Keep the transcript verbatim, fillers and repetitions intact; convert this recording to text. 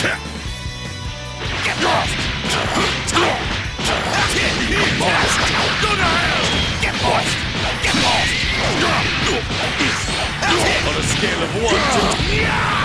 Get lost! Get lost! Go to hell! Get lost! Get lost! On a scale of one to...